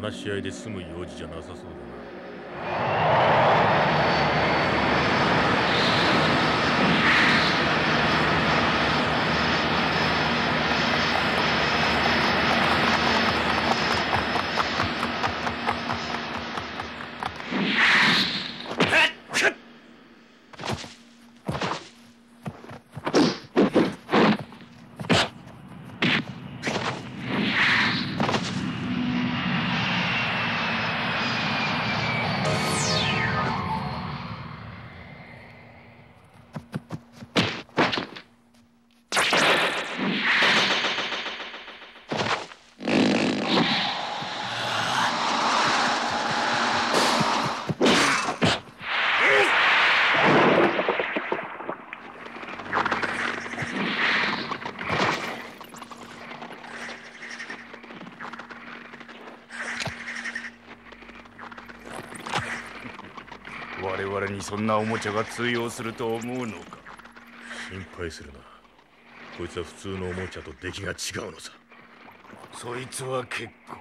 話し合いで済む用事じゃなさそうだな。我々にそんなおもちゃが通用すると思うのか。心配するな。こいつは普通のおもちゃと出来が違うのさ。そいつは結構。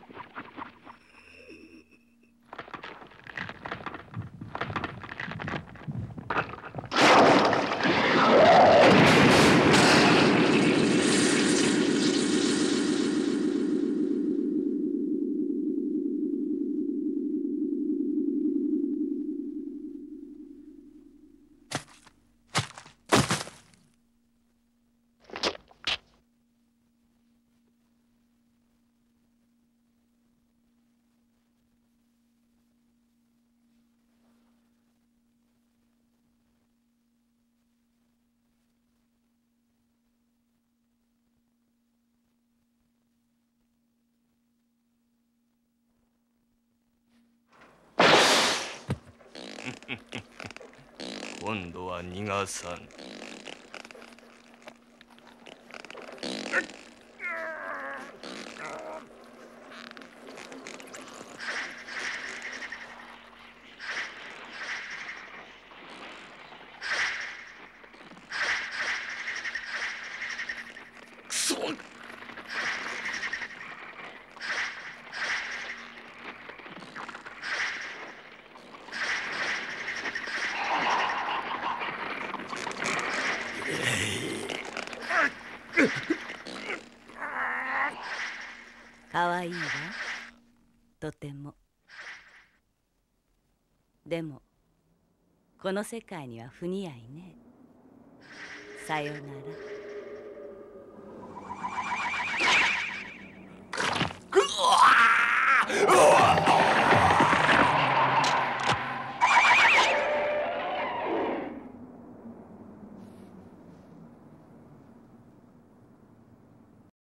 今度は逃がさん。くそ！ かわいいわ、とても。でもこの世界には不似合いね。さよなら。 うわ！